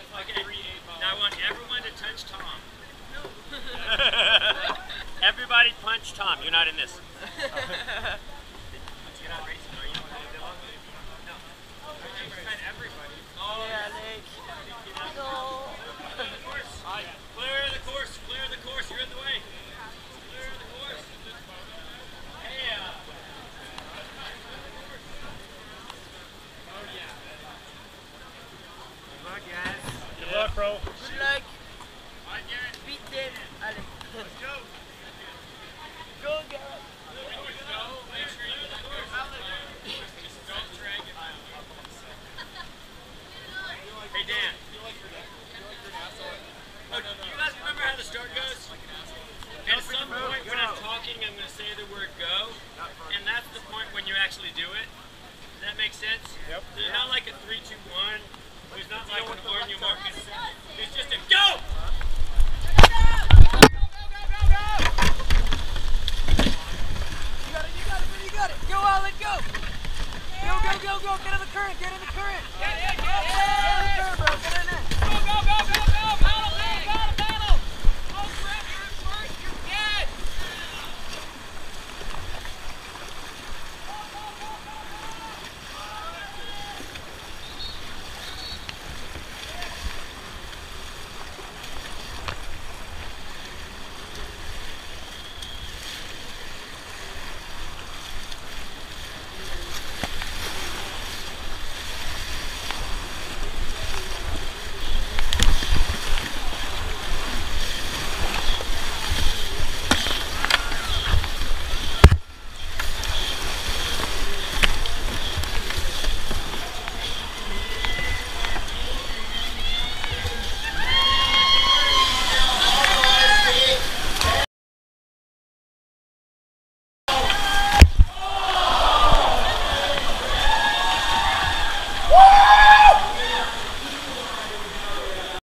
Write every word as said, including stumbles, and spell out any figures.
Okay. Now I want everyone to touch Tom. No. Everybody punch Tom. You're not in this. You're not racing, are you? No. Everybody. Oh, yeah, Nick. No. Clear the course. Clear the course. You're in the way. Clear the course. Hey. Uh, oh, yeah. Good luck, guys. Good luck, bro. Good luck. Beat them. Allez. let's go. Go, guys.